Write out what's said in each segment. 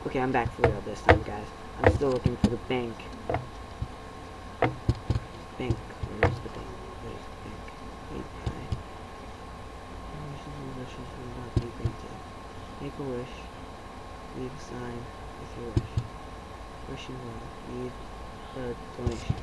Okay, I'm back for real this time, guys. I'm still looking for the bank. Bank. Where's the bank? Where's the bank? Wait, wishes and wishes will not be granted. Make a wish. Leave a sign with your wish. Wishing well. Leave a donation.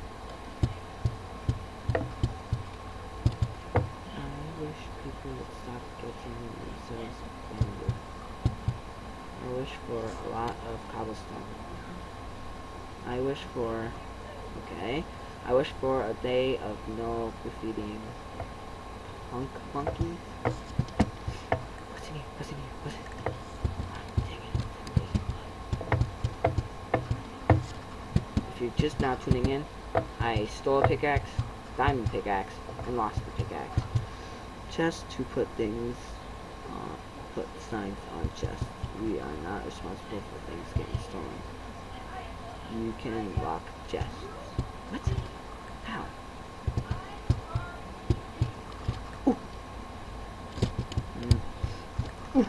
I wish people would stop getting themselves abandoned. I wish for a lot of cobblestone. I wish for... Okay. I wish for a day of no graffitiing. Punk monkey? What's in here? What's in here? What's in here? Dang it. If you're just now tuning in, I stole a pickaxe, diamond pickaxe, and lost the pickaxe. Just to put things, put signs on chests. We are not responsible for things getting stolen. You can lock chests. What? How? Ooh. Ooh.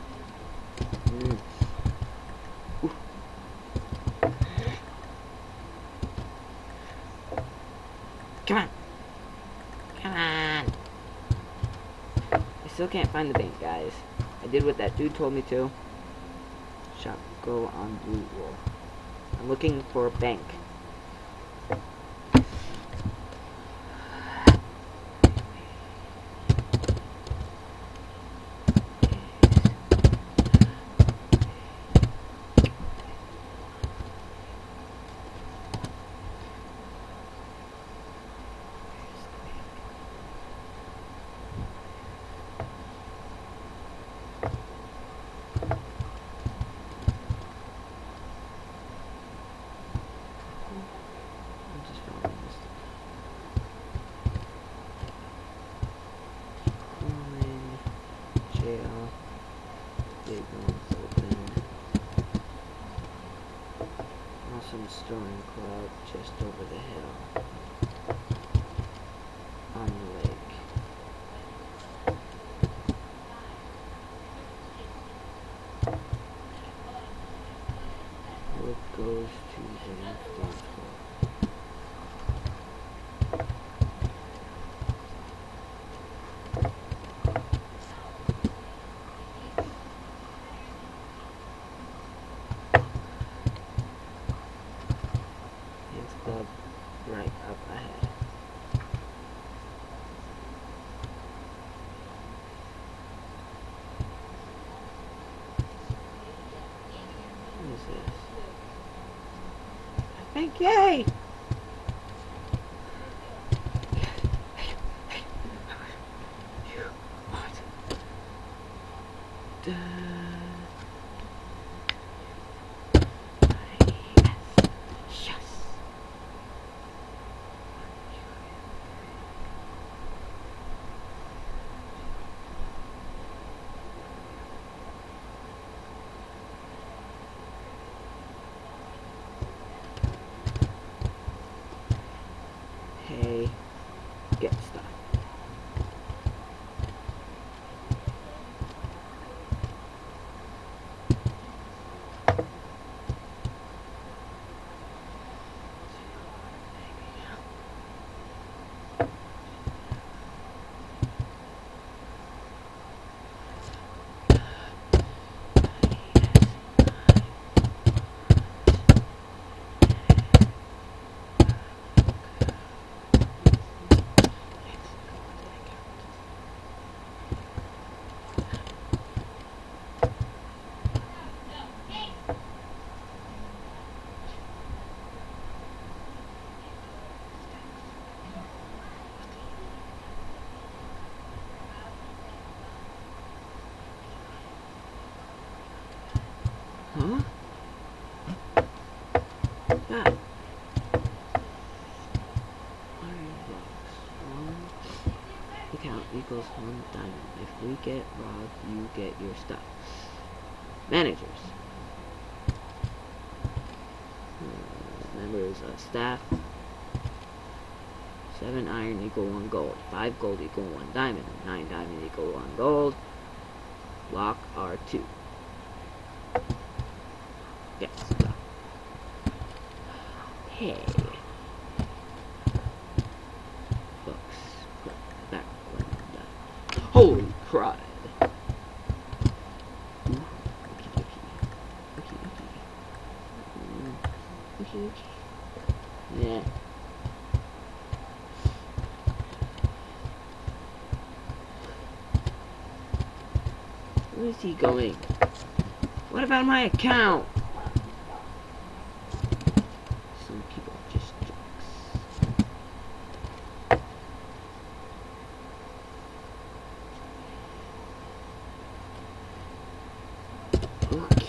Ooh. Come on. Come on. I still can't find the bank, guys. I did what that dude told me to. Shop, go on blue wool. I'm looking for a bank. Awesome storm cloud just over the hill on the lake. What goes to the next dance floor? Club right up ahead. What is this? I think, yay! What? Yes. Hey, get stuff. Huh? Ah. Iron blocks. One account equals 1 diamond. If we get robbed, you get your stuff. Managers. Members of staff. 7 iron equal 1 gold. 5 gold equal 1 diamond. 9 diamond equal 1 gold. Lock R2. Yes. Go. Hey. Books. Put that one down. Holy crud. Ooh. Okie dokie. Okie dokie. Okie dokie. Yeah. Where is he going? What about my account? Some people are just jerks. Okay.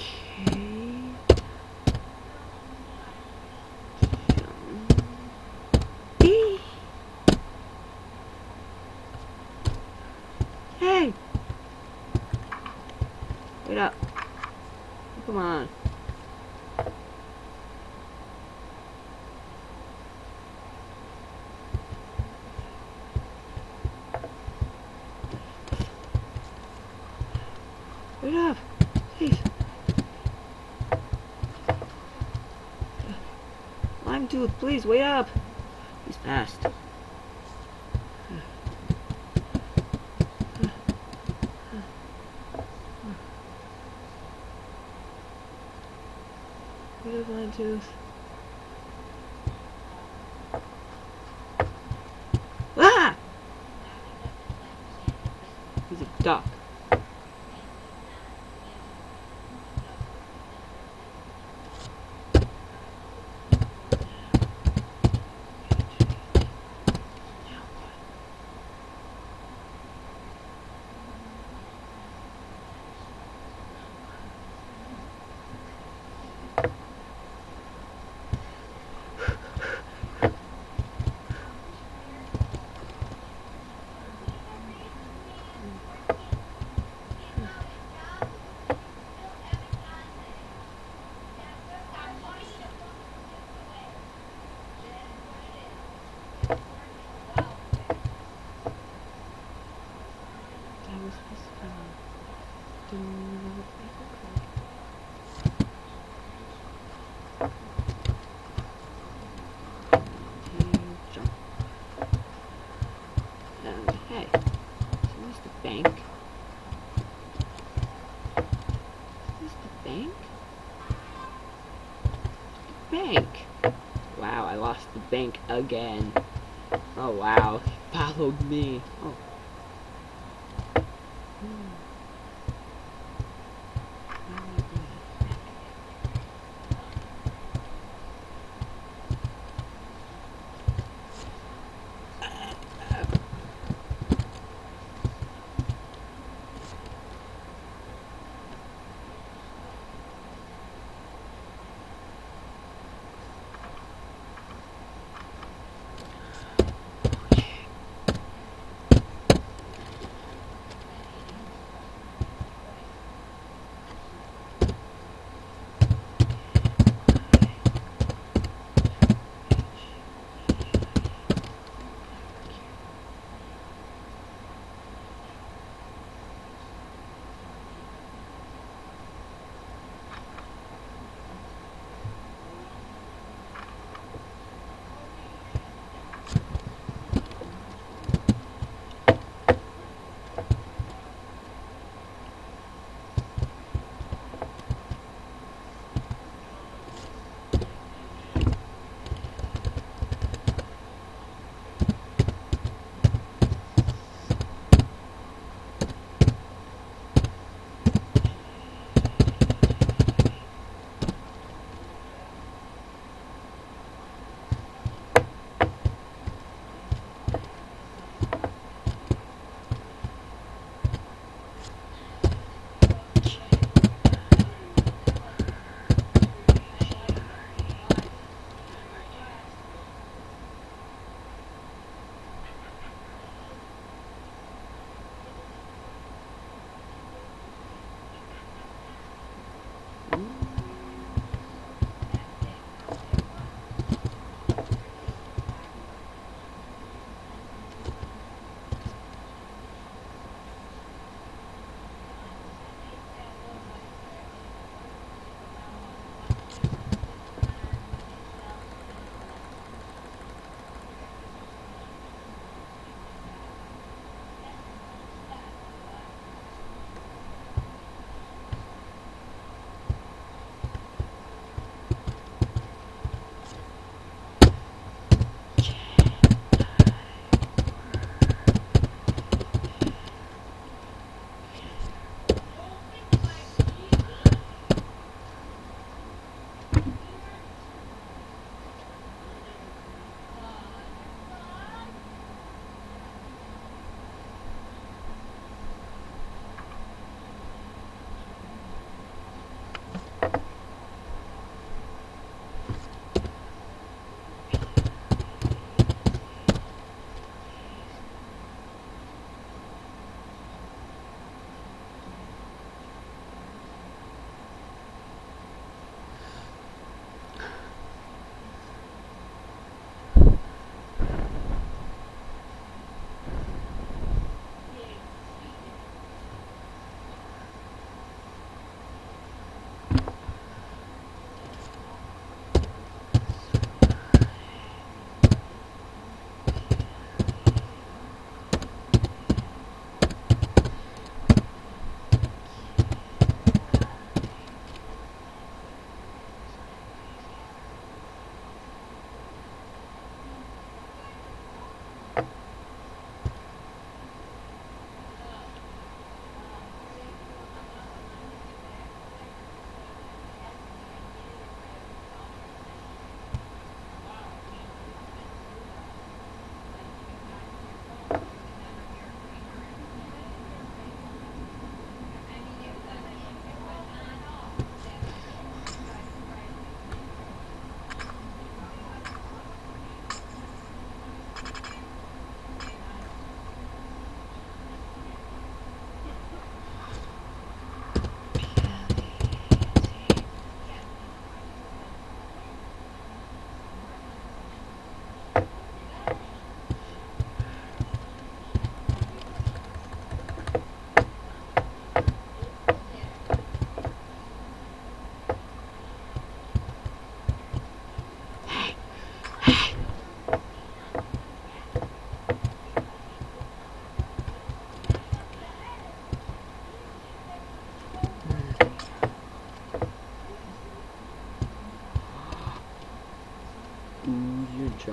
Hey! Wait up. Come on. Wait up. Please. Lime Tooth, please, wait up. He's fast. Wait up, Lime Tooth. Ah! He's a duck. That was supposed to be another paper card. Jump. And hey, so where's the bank? Is this the bank? The bank! Wow, I lost the bank again. Oh wow, he followed me. Oh.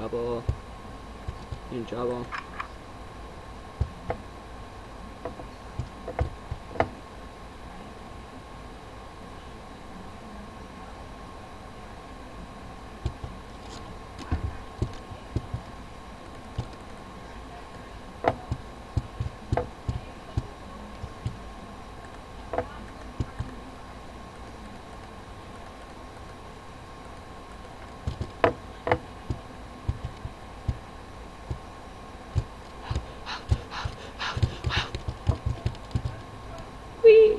trouble. You're in trouble. Whee!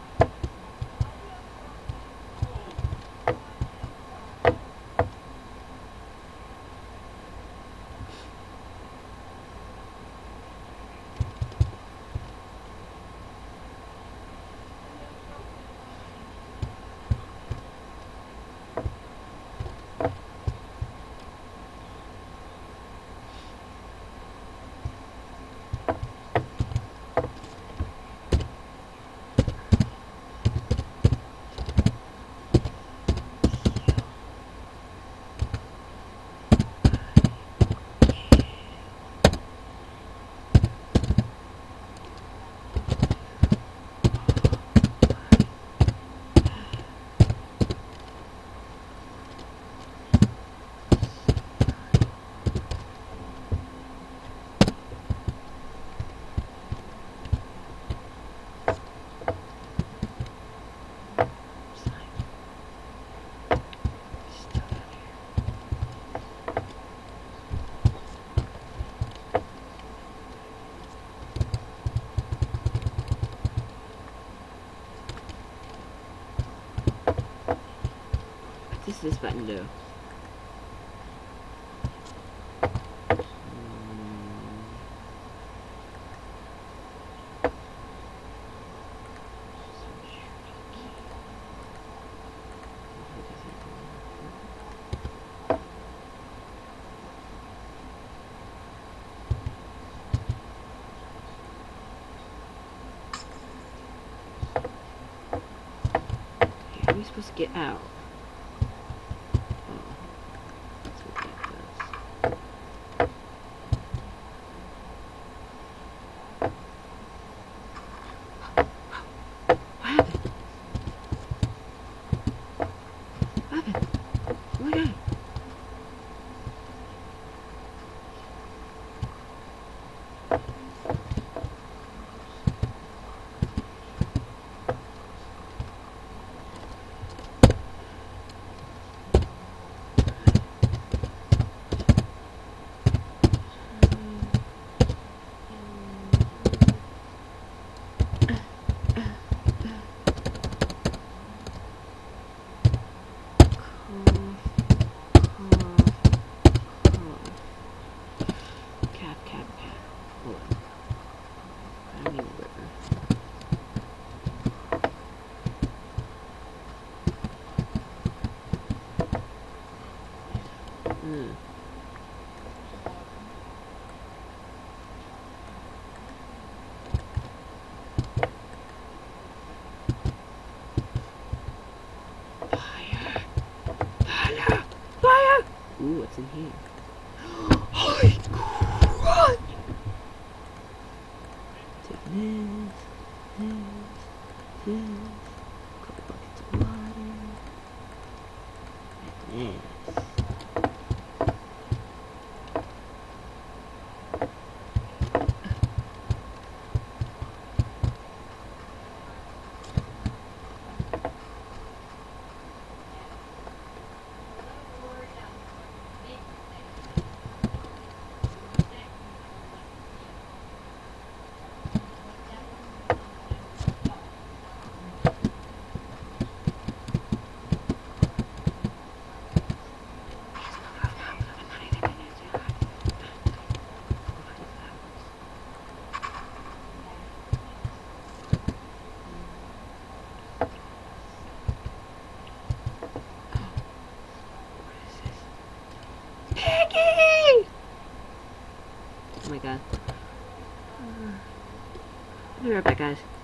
What does this button do? How are we supposed to get out? Ooh, what's in here? Holy crud! Take this. Couple buckets of water. Like this. Oh my god. I'll be right back, guys.